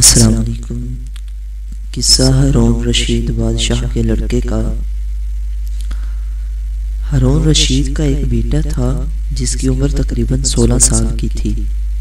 السلام علیکم۔ قصہ ہارون رشید بادشاہ کے لڑکے کا۔ ہارون رشید کا ایک بیٹا تھا جس کی عمر تقریباً 16 سال کی تھی۔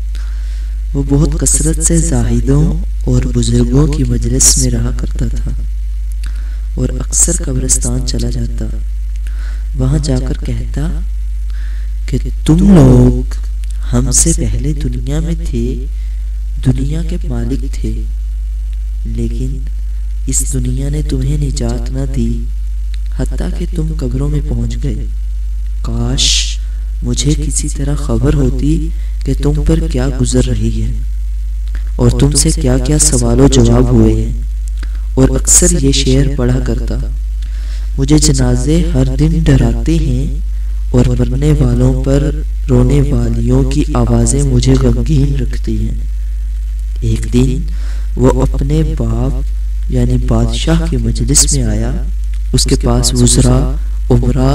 وہ بہت کثرت سے زاہدوں اور بزرگوں کی مجلس میں رہا کرتا تھا اور اکثر قبرستان چلا جاتا۔ وہاں جا کر کہتا کہ تم لوگ ہم سے پہلے دنیا میں تھے، دنیا کے مالک تھے، لیکن اس دنیا نے تمہیں نجات نہ دی حتیٰ کہ تم قبروں میں پہنچ گئے۔ کاش مجھے کسی طرح خبر ہوتی کہ تم پر کیا گزر رہی ہے اور تم سے کیا کیا سوال و جواب ہوئے ہیں۔ اور اکثر یہ شعر پڑھا کرتا، مجھے جنازے ہر دن ڈراتے ہیں اور مرنے والوں پر رونے والیوں کی آوازیں مجھے غمگین رکھتی ہیں۔ ایک دن وہ اپنے باپ یعنی بادشاہ کی مجلس میں آیا۔ اس کے پاس وزراء، امراء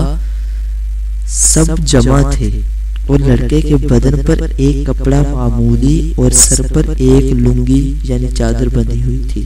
سب جمع تھے اور لڑکے کے بدن پر ایک کپڑا معمولی اور سر پر ایک لنگی یعنی چادر بندھی ہوئی تھی۔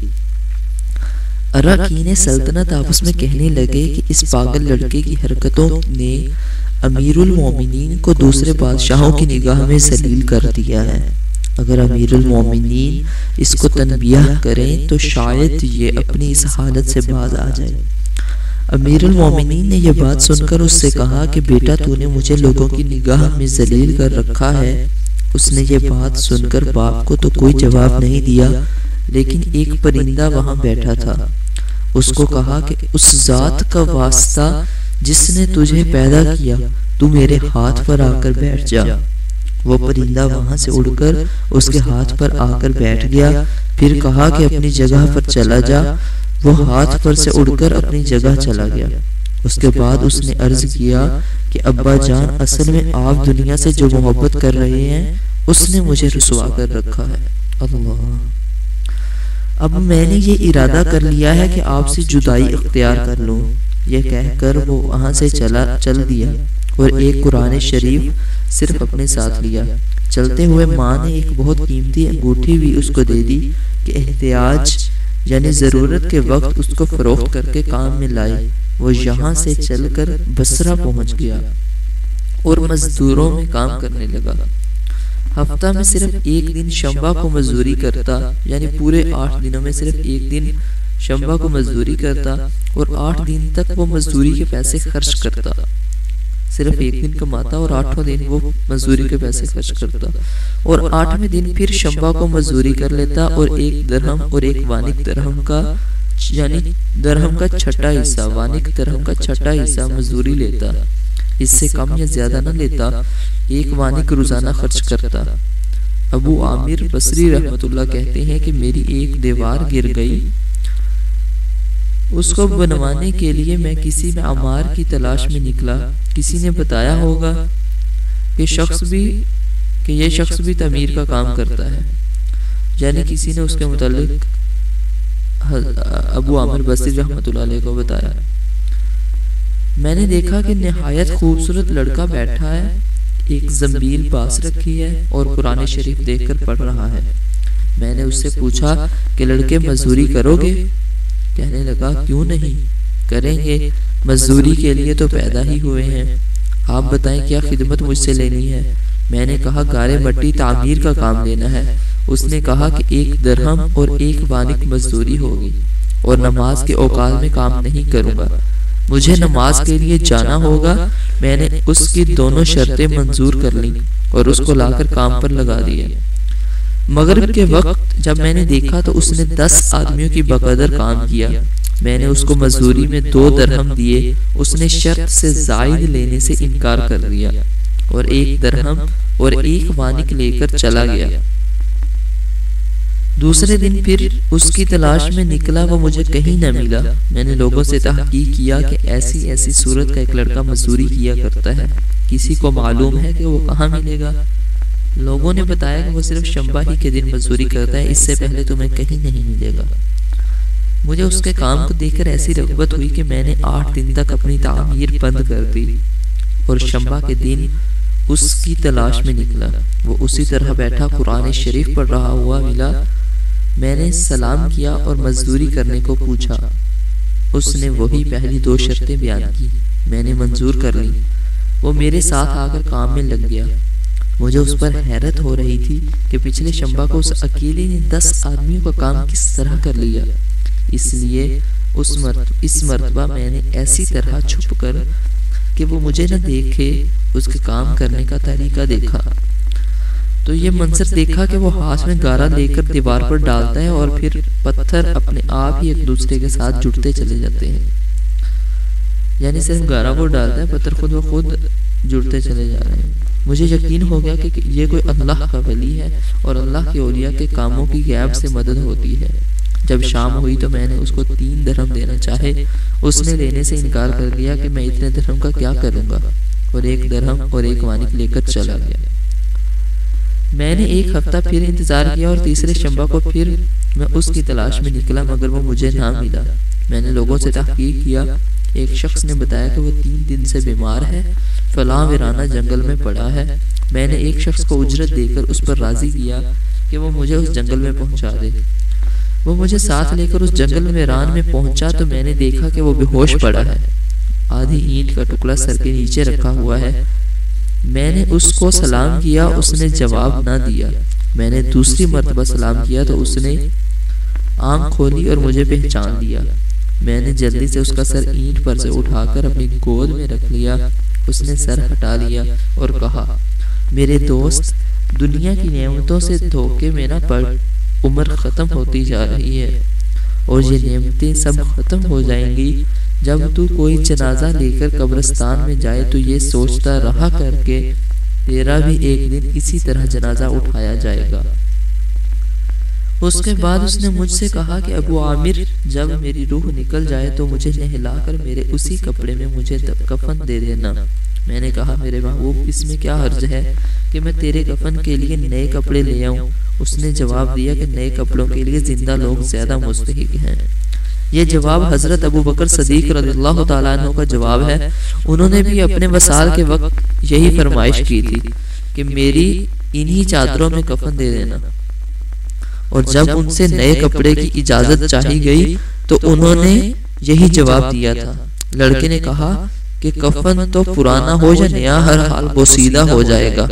اراکین سلطنت آپس میں کہنے لگے کہ اس پاگل لڑکے کی حرکتوں نے امیر المومنین کو دوسرے بادشاہوں کی نگاہ میں ذلیل کر دیا ہے۔ اگر امیر المومنین اس کو تنبیہ کریں تو شاید یہ اپنی اس حالت سے باز آ جائے۔ امیر المومنین نے یہ بات سن کر اس سے کہا کہ بیٹا تو نے مجھے لوگوں کی نگاہ میں ذلیل کر رکھا ہے۔ اس نے یہ بات سن کر باپ کو تو کوئی جواب نہیں دیا، لیکن ایک پرندہ وہاں بیٹھا تھا۔ اس کو کہا کہ اس ذات کا واسطہ جس نے تجھے پیدا کیا، تو میرے ہاتھ پر آ کر بیٹھ جا۔ وہ پرندہ وہاں سے اڑ کر اس کے ہاتھ پر آ کر بیٹھ گیا، پھر کہا کہ اپنی جگہ پر چلا جا۔ وہ ہاتھ پر سے اڑ کر اپنی جگہ چلا گیا۔ اس کے بعد اس نے عرض کیا کہ ابا جان، اصل میں آپ دنیا سے جو محبت کر رہے ہیں اس نے مجھے رسوا کر رکھا ہے۔ اللہ، اب میں نے یہ ارادہ کر لیا ہے کہ آپ سے جدائی اختیار کر لوں۔ یہ کہہ کر وہ وہاں سے چل دیا اور ایک قرآن شریف صرف اپنے ساتھ لیا۔ چلتے ہوئے ماں نے ایک بہت قیمتی انگوٹھی بھی اس کو دے دی کہ احتیاج یعنی ضرورت کے وقت اس کو فروخت کر کے کام میں لائے۔ وہ یہاں سے چل کر بصرہ پہنچ گیا اور مزدوروں میں کام کرنے لگا۔ ہفتہ میں صرف ایک دن شنبہ کو مزدوری کرتا، یعنی پورے 8 دنوں میں صرف ایک دن شنبہ کو مزدوری کرتا اور 8 دن تک وہ مزدوری کے پیسے خرچ کرتا۔ صرف ایک دن کماتا اور 8 دن وہ مزدوری کے پیسے خرچ کرتا، اور 8ویں دن پھر شنبہ کو مزدوری کر لیتا اور 1 درہم اور 1 وانک درہم کا یعنی درہم کا چھٹا حصہ، وانک درہم کا چھٹا حصہ مزدوری لیتا۔ اس سے کم یا زیادہ نہ لیتا، 1 وانک روزانہ خرچ کرتا۔ ابو عامر بصری رحمت اللہ کہتے ہیں کہ میری ایک دیوار گر گئی، اس کو بنوانے کے لیے میں کسی معمار کی تلاش میں نکلا۔ کسی نے بتایا ہوگا کہ یہ شخص بھی تعمیر کا کام کرتا ہے، یعنی کسی نے اس کے متعلق ابو عامر بصری رحمت اللہ علیہ کو بتایا۔ میں نے دیکھا کہ نہایت خوبصورت لڑکا بیٹھا ہے، ایک زنبیل پاس رکھی ہے اور قرآن شریف دیکھ کر پڑھ رہا ہے۔ میں نے اس سے پوچھا کہ لڑکے مزدوری کرو گے؟ کہنے لگا کیوں نہیں، کریں گے، مزدوری کے لیے تو پیدا ہی ہوئے ہیں۔ آپ بتائیں کیا خدمت مجھ سے لینی ہے؟ میں نے کہا گارے مٹی تعمیر کا کام لینا ہے۔ اس نے کہا کہ 1 درہم اور 1 وانک مزدوری ہوگی، اور نماز کے اوقات میں کام نہیں کروں گا، مجھے نماز کے لیے جانا ہوگا۔ میں نے اس کی دونوں شرطیں منظور کر لیں اور اس کو لا کر کام پر لگا دیا۔ مغرب کے وقت جب میں نے دیکھا تو اس نے 10 آدمیوں کی بقدر کام کیا۔ میں نے اس کو مزدوری میں 2 درہم دیے۔ اس نے شرط سے زائد لینے سے انکار کر دیا اور 1 درہم اور 1 وانک لے کر چلا گیا۔ دوسرے دن پھر اس کی تلاش میں نکلا، وہ مجھے کہیں نہ ملا۔ میں نے لوگوں سے تحقیق کیا کہ ایسی صورت کا ایک لڑکا مزدوری کیا کرتا ہے، کسی کو معلوم ہے کہ وہ کہاں ملے گا؟ لوگوں نے بتایا کہ وہ صرف شنبہ ہی کے دن مزدوری کرتا ہے، اس سے پہلے تمہیں کہیں نہیں ملے گا۔ مجھے اس کے کام کو دیکھ کر ایسی رغبت ہوئی کہ میں نے 8 دن تک اپنی تعمیر بند کر دی اور شنبہ کے دن اس کی تلاش میں نکلا۔ وہ اسی طرح بیٹھا قرآن شریف پڑھ رہا ہوا ملا۔ میں نے سلام کیا اور مزدوری کرنے کو پوچھا۔ اس نے وہی پہلی 2 شرطیں بیان کی، میں نے منظور کر لی۔ وہ میرے ساتھ آ کر کام میں لگ گیا۔ مجھے اس پر حیرت ہو رہی تھی کہ پچھلے شنبہ کو اس اکیلے نے 10 آدمیوں کا کام کس طرح کر لیا۔ اس لیے اس مرتبہ میں نے ایسی طرح چھپ کر کہ وہ مجھے نہ دیکھے اس کے کام کرنے کا طریقہ دیکھا، تو یہ منظر دیکھا کہ وہ ہاتھ میں گارا لے کر دیوار پر ڈالتا ہے اور پھر پتھر اپنے آپ ہی ایک دوسرے کے ساتھ جڑتے چلے جاتے ہیں۔ یعنی صرف گارا وہ ڈالتا ہے، پتھر خود بخود جڑتے چلے جا رہے ہیں۔ مجھے یقین ہو گیا کہ یہ کوئی اللہ کا ولی ہے اور اللہ کے اولیاء کے کاموں کی غیب سے مدد ہوتی ہے۔ جب شام ہوئی تو میں نے اس کو 3 درہم دینا چاہے، اس نے لینے سے انکار کر دیا کہ میں اتنے درہم کا کیا کروں گا، اور 1 درہم اور 1 وانق لے کر چلا گیا۔ میں نے 1 ہفتہ پھر انتظار کیا اور تیسرے شنبہ کو پھر میں اس کی تلاش میں نکلا، مگر وہ مجھے نہ ملا۔ میں نے لوگوں سے تحقیق کیا، ایک شخص نے بتایا کہ وہ 3 دن سے بیمار ہے، فلاں ویرانہ جنگل میں پڑا ہے۔ میں نے ایک شخص کو اجرت دے کر اس پر راضی کیا کہ وہ مجھے اس جنگل میں پہنچا دے۔ وہ مجھے ساتھ لے کر اس جنگل ویران میں پہنچا تو میں نے دیکھا کہ وہ بے ہوش پڑا ہے، آدھی اینٹ کا ٹکڑا سر کے نیچے رکھا ہوا ہے۔ میں نے اس کو سلام کیا، اس نے جواب نہ دیا۔ میں نے دوسری مرتبہ سلام کیا تو اس نے آنکھ کھولی اور مجھے پہچان لیا۔ میں نے جلدی سے اس کا سر اینٹ پر سے اٹھا کر اپنی گود میں رکھ لیا۔ اس نے سر ہٹا لیا اور کہا، میرے دوست، دنیا کی نعمتوں سے دھوکے میں نہ پڑ، عمر ختم ہوتی جا رہی ہے اور یہ نعمتیں سب ختم ہو جائیں گی۔ جب تو کوئی جنازہ لے کر قبرستان میں جائے تو یہ سوچتا رہا کر کے تیرا بھی ایک دن اسی طرح جنازہ اٹھایا جائے گا۔ اس کے بعد اس نے مجھ سے کہا کہ ابو عامر، جب میری روح نکل جائے تو مجھے نہلا کر میرے اسی کپڑے میں مجھے کفن دے دینا۔ میں نے کہا، میرے محبوب، اس میں کیا حرج ہے کہ میں تیرے کفن کے لیے نئے کپڑے لے آؤں؟ اس نے جواب دیا کہ نئے کپڑوں کے لیے زندہ لوگ زیادہ مستحق ہیں۔ یہ جواب حضرت ابو بکر صدیق رضی اللہ تعالیٰ عنہ کا جواب ہے۔ انہوں نے بھی اپنے وصال کے وقت یہی فرمائش کی تھی کہ میری انہی چادروں میں کفن دے دینا، اور جب ان سے نئے کپڑے کی اجازت چاہی گئی تو انہوں نے یہی جواب دیا تھا۔ لڑکے نے کہا کہ کفن تو پرانا ہو یا نیا، ہر حال بوسیدہ ہو جائے گا۔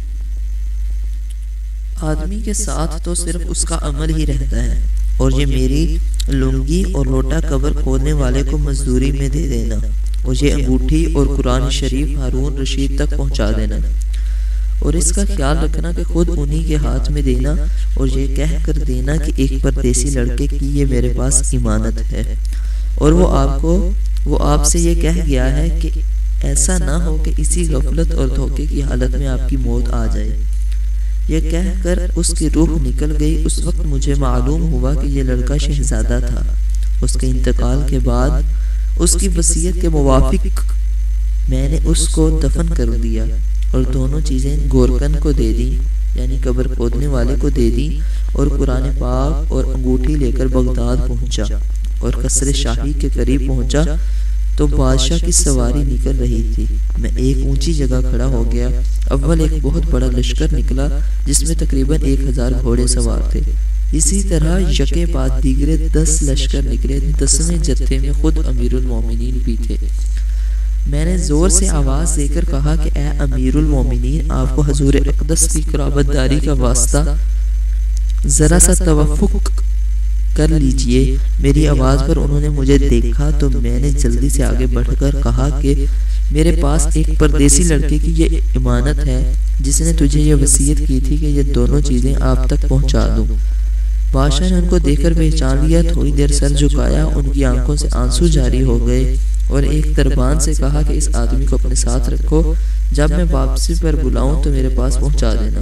آدمی کے ساتھ تو صرف اس کا عمل ہی رہتا ہے، اور یہ میری لنگی اور لوٹا قبر کھودنے والے کو مزدوری میں دے دینا، اور یہ انگوٹھی اور قرآن شریف ہارون رشید تک پہنچا دینا، اور اس کا خیال رکھنا کہ خود انہی کے ہاتھ میں دینا، اور یہ کہہ کر دینا کہ ایک پردیسی لڑکے کی یہ میرے پاس امانت ہے، اور وہ آپ سے یہ کہہ گیا ہے کہ ایسا نہ ہو کہ اسی غفلت اور دھوکے کی حالت میں آپ کی موت آ جائے۔ یہ کہہ کر اس کی روح نکل گئی۔ اس وقت مجھے معلوم ہوا کہ یہ لڑکا شہزادہ تھا۔ اس کے انتقال کے بعد اس کی وصیت کے موافق میں نے اس کو دفن کر دیا اور دونوں چیزیں گورکن کو دے دی، یعنی قبر کھودنے والے کو دے دی، اور قرآن پاک اور انگوٹھی لے کر بغداد پہنچا، اور قصر شاہی کے قریب پہنچا تو بادشاہ کی سواری نکل رہی تھی۔ میں ایک اونچی جگہ کھڑا ہو گیا۔ اول ایک بہت بڑا لشکر نکلا جس میں تقریباً 1000 گھوڑے سوار تھے۔ اسی طرح یکے بعد دیگرے 10 لشکر نکلے۔ 10ویں جتھے میں خود امیر المومنین بھی تھے۔ میں نے زور سے آواز دے کر کہا کہ اے امیر المومنین، آپ کو حضور اقدس کی قرابت داری کا واسطہ ذرا سا توفق کر لیجئے۔ میری آواز پر انہوں نے مجھے دیکھا تو میں نے جلدی سے آگے بڑھ کر کہا کہ میرے پاس ایک پردیسی لڑکے کی یہ امانت ہے جس نے تجھے یہ وصیت کی تھی کہ یہ دونوں چیزیں آپ تک پہنچا دوں۔ بادشاہ نے ان کو دیکھ کر پہچان لیا، تھوڑی دیر سر جھکایا، ان کی آنکھوں سے آنسو جاری ہو گئے، اور ایک دربان سے کہا کہ اس آدمی کو اپنے ساتھ رکھو، جب میں واپسی پر بلاؤں تو میرے پاس پہنچا دینا۔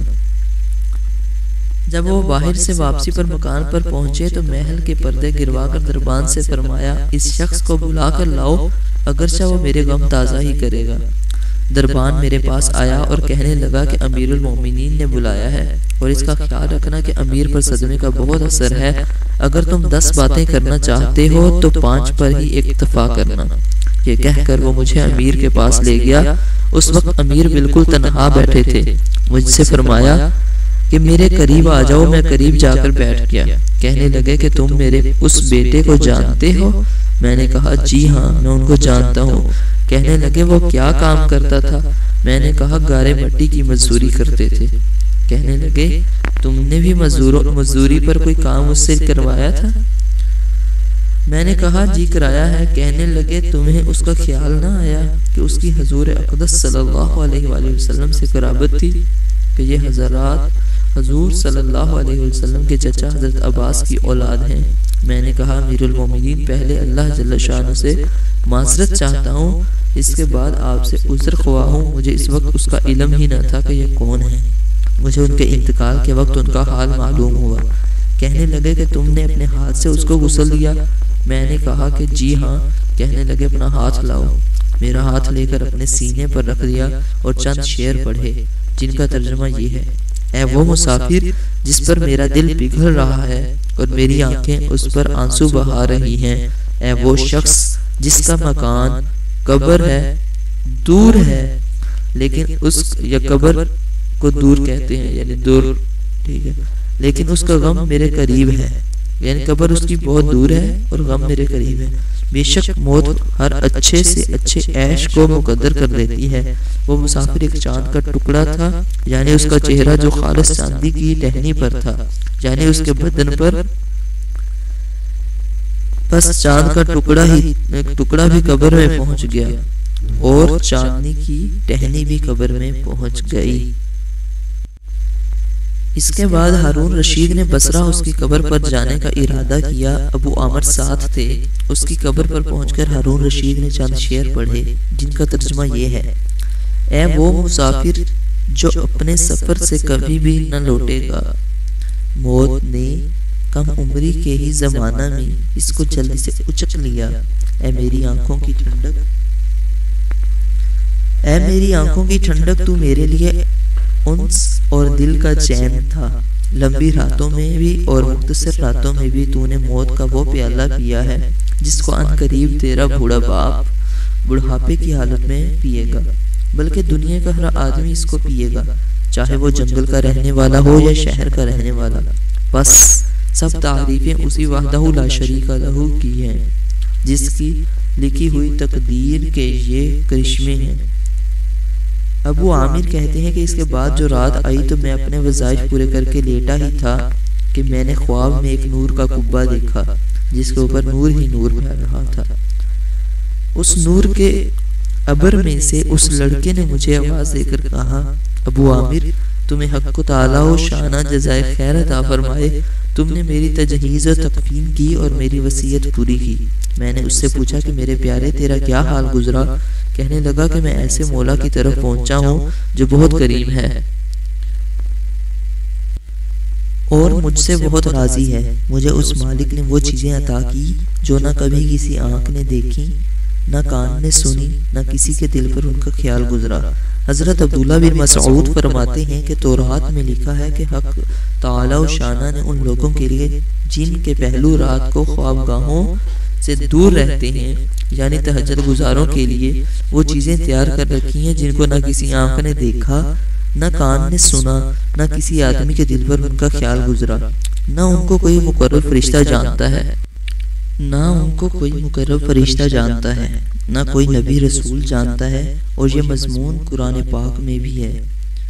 جب وہ باہر سے واپسی پر مکان پر پہنچے تو محل کے پردے گروا کر دربان سے فرمایا، اس شخص کو بلا کر لاؤ، اگرچہ وہ میرے غم تازہ ہی کرے گا۔ دربان میرے پاس آیا اور کہنے لگا کہ امیر المومنین نے بلایا ہے، اور اس کا خیال رکھنا کہ امیر پر صدمے کا بہت اثر ہے۔ اگر تم 10 باتیں کرنا چاہتے ہو تو 5 پر ہی اکتفا کرنا۔ یہ کہہ کر وہ مجھے امیر کے پاس لے گیا۔ اس وقت امیر بالکل تنہا بیٹھے تھے۔ مجھ سے فرمایا، کہ میرے قریب آ جاؤ۔ میں قریب جا کر بیٹھ گیا۔ کہنے لگے کہ تم میرے اس بیٹے کو جانتے ہو؟ میں نے کہا جی ہاں میں ان کو جانتا ہوں۔ کہنے لگے وہ کیا کام کرتا تھا؟ میں نے کہا گارے مٹی کی مزدوری کرتے تھے۔ کہنے لگے تم نے بھی مزدوری پر کوئی کام اس سے کروایا تھا؟ میں نے کہا جی کرایا ہے۔ کہنے لگے تمہیں اس کا خیال نہ آیا کہ اس کی حضور اقدس صلی اللہ علیہ وآلہ وسلم سے قرابت تھی کہ یہ حضرات حضور صلی اللہ علیہ وسلم کے چچا حضرت عباس کی اولاد ہیں؟ میں نے کہا امیر المومنین پہلے اللہ جل شانہ سے معذرت چاہتا ہوں، اس کے بعد آپ سے عذر خواہ ہوں۔ مجھے اس وقت اس کا علم ہی نہ تھا کہ یہ کون ہے۔ مجھے ان کے انتقال کے وقت ان کا حال معلوم ہوا۔ کہنے لگے کہ تم نے اپنے ہاتھ سے اس کو غسل دیا؟ میں نے کہا کہ جی ہاں۔ کہنے لگے اپنا ہاتھ لاؤ۔ میرا ہاتھ لے کر اپنے سینے پر رکھ دیا اور چند شعر پڑھے جن کا ترجمہ یہ ہے: اے وہ مسافر جس پر میرا دل پگھل رہا ہے اور میری آنکھیں اس پر آنسو بہا رہی ہیں، اے وہ شخص جس کا مکان قبر ہے، دور ہے لیکن اس یا قبر کو دور کہتے ہیں یعنی دور، ٹھیک ہے، لیکن اس کا غم میرے قریب ہے، یعنی قبر اس کی بہت دور ہے اور غم میرے قریب ہے۔ بے شک موت ہر اچھے سے اچھے عیش کو مقدر کر لیتی ہے۔ وہ مسافر ایک چاند کا ٹکڑا تھا، یعنی اس کا چہرہ جو خالص چاندی کی ٹہنی پر تھا، یعنی اس کے بدن پر بس چاند کا ٹکڑا بھی قبر میں پہنچ گیا اور چاندنی کی ٹہنی بھی قبر میں پہنچ گئی۔ اس کے بعد ہارون رشید نے بصرہ اس کی قبر پر جانے کا ارادہ کیا۔ ابو عامر ساتھ تھے۔ اس کی قبر پر پہنچ کر ہارون رشید نے چند شعر پڑھے جن کا ترجمہ یہ ہے: اے وہ مسافر جو اپنے سفر سے کبھی بھی نہ لوٹے گا، موت نے کم عمری کے ہی زمانہ میں اس کو جلدی سے اچک لیا۔ اے میری آنکھوں کی ٹھنڈک، تو میرے لیے انس اور دل کا چین تھا۔ لمبی راتوں میں بھی اور مختصر راتوں میں بھی تو نے موت کا وہ پیالہ پیا ہے جس کو ان قریب تیرا بوڑھا باپ بڑھاپے کی حالت میں پیے گا، بلکہ دنیا کا ہر آدمی اس کو پیے گا، چاہے وہ جنگل کا رہنے والا ہو یا شہر کا رہنے والا۔ بس سب تعریفیں اسی وحدہ لا شریک لہ کی ہیں جس کی لکھی ہوئی تقدیر کے یہ کرشمے ہیں۔ ابو عامر کہتے ہیں کہ اس کے بعد جو رات آئی تو میں اپنے وظائف پورے کر کے لیٹا ہی تھا کہ میں نے خواب میں ایک نور کا قبہ دیکھا جس کے اوپر نور ہی نور پھیل رہا تھا۔ اس نور کے ابر میں سے اس لڑکے نے مجھے آواز دے کر کہا: ابو عامر، تمہیں حق تعالیٰ و شانہ جزائے خیر عطا فرمائے، تم نے میری تجہیز و تکفین کی اور میری وصیت پوری کی۔ میں نے اس سے پوچھا کہ میرے پیارے تیرا کیا حال گزرا؟ کہنے لگا کہ میں ایسے مولا کی طرف پہنچا ہوں جو بہت کریم ہے اور مجھ سے بہت راضی ہے۔ مجھے اس مالک نے وہ چیزیں عطا کی جو نہ کبھی کسی آنکھ نے دیکھی، نہ کان نے سنی، نہ کسی کے دل پر ان کا خیال گزرا۔ حضرت عبداللہ بن مسعود فرماتے ہیں کہ تورات میں لکھا ہے کہ حق تعالیٰ و شانہ نے ان لوگوں کے لیے جن کے پہلو رات کو خوابگاہوں سے دور رہتے ہیں، یعنی تہجد گزاروں کے لیے وہ چیزیں تیار کر رکھی ہیں جن کو نہ کسی آنکھ نے دیکھا، نہ کان نے سنا، نہ کسی آدمی کے دل پر ان کا خیال گزرا، نہ ان کو کوئی مقرر فرشتہ جانتا ہے، نہ کوئی نبی رسول جانتا ہے، اور یہ مضمون قرآن پاک میں بھی ہے۔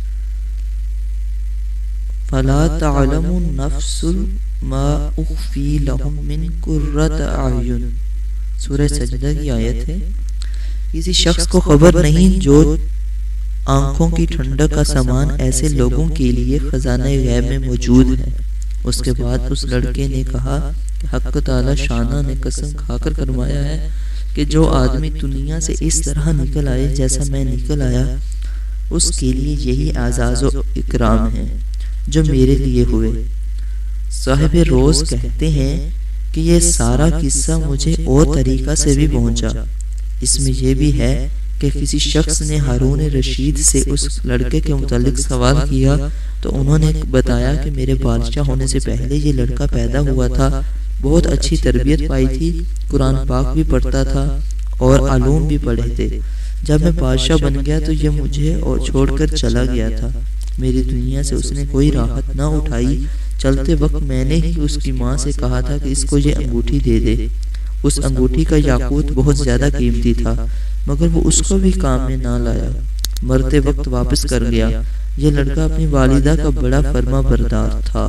فَلَا تَعْلَمُ نَفْسٌ مَا أُخْفِي لَهُم مِّن قُرَّةِ أَعْيُنٍ، سورہ سجدہ کی آیت ہے۔ کسی شخص کو خبر نہیں جو آنکھوں کی ٹھنڈک کا سامان ایسے لوگوں کے لیے خزانہ غیب میں موجود ہے۔ اس کے بعد اس لڑکے نے کہا کہ حق تعالی شانہ نے قسم کھا کر فرمایا ہے کہ جو آدمی دنیا سے اس طرح نکل آئے جیسا میں نکل آیا، اس کے لیے یہی اعزاز و اکرام ہے جو میرے لیے ہوئے۔ صاحب روز کہتے ہیں کہ یہ سارا قصہ مجھے اور طریقہ سے بھی پہنچا۔ اس میں یہ بھی ہے کہ کسی شخص نے ہارون رشید سے اس لڑکے کے متعلق سوال کیا تو انہوں نے بتایا کہ میرے بادشاہ ہونے سے پہلے یہ لڑکا پیدا ہوا تھا، بہت اچھی تربیت پائی تھی، قرآن پاک بھی پڑھتا تھا اور علوم بھی پڑھے تھے۔ جب میں بادشاہ بن گیا تو یہ مجھے اور چھوڑ کر چلا گیا تھا، میری دنیا سے اس نے کوئی راحت نہ اٹھائی۔ چلتے وقت میں نے ہی اس کی ماں سے کہا تھا کہ اس کو یہ انگوٹھی دے دے۔ اس انگوٹھی کا یاقوت بہت زیادہ قیمتی تھا، مگر وہ اس کو بھی کام میں نہ لایا، مرتے وقت واپس کر گیا۔ یہ لڑکا اپنی والدہ کا بڑا فرما بردار تھا۔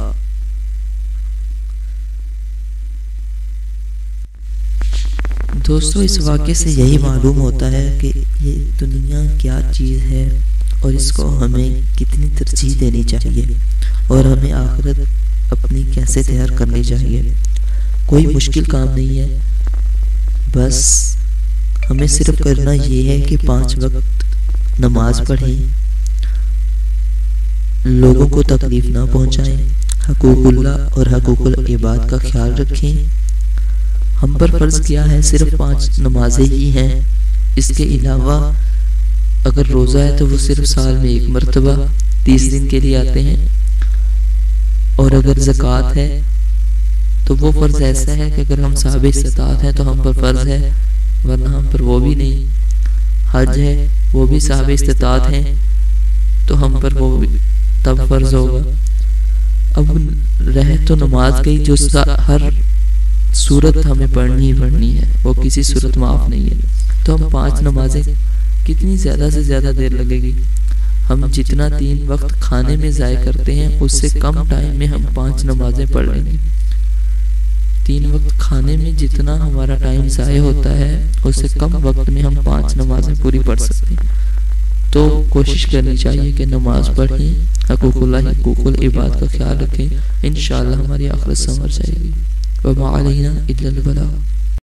دوستو، اس واقعے سے یہی معلوم ہوتا ہے کہ یہ دنیا کیا چیز ہے اور اس کو ہمیں کتنی ترجیح دینی چاہیے، اور ہمیں آخرت اپنی کیسے تیار کرنی چاہیے۔ کوئی مشکل کام نہیں ہے، بس ہمیں صرف کرنا یہ ہے کہ 5 وقت نماز پڑھیں، لوگوں کو تکلیف نہ پہنچائیں، حقوق اللہ اور حقوق العباد کا خیال رکھیں۔ ہم پر فرض کیا ہے؟ صرف 5 نمازیں ہی ہیں۔ اس کے علاوہ اگر روزہ ہے تو وہ صرف سال میں 1 مرتبہ 30 دن کے لیے آتے ہیں، اور اگر زکوٰۃ ہے تو وہ فرض ایسا ہے کہ اگر ہم صاحب استطاعت ہیں تو ہم پر فرض ہے، ورنہ ہم پر وہ بھی نہیں۔ حج ہے، وہ بھی صاحب استطاعت ہیں تو ہم پر وہ بھی تب فرض ہوگا۔ اب رہ تو نماز گئی جو ہر صورت ہمیں پڑھنی ہی پڑھنی ہے، وہ کسی صورت معاف نہیں ہے۔ تو ہم 5 نمازیں کتنی زیادہ سے زیادہ دیر لگے گی؟ ہم جتنا 3 وقت کھانے میں ضائع کرتے ہیں اس سے کم ٹائم میں ہم 5 نمازیں پڑھ لیں گے۔ 3 وقت کھانے میں جتنا ہمارا ٹائم ضائع ہوتا ہے اس سے کم وقت میں ہم 5 نمازیں پوری پڑھ سکتے ہیں۔ تو کوشش کرنی چاہیے کہ نماز پڑھیں، حقوق اللہ حقوق العباد کا خیال رکھیں، انشاءاللہ ہماری آخرت سنور جائے گی۔ وما علینا الا البلاغ۔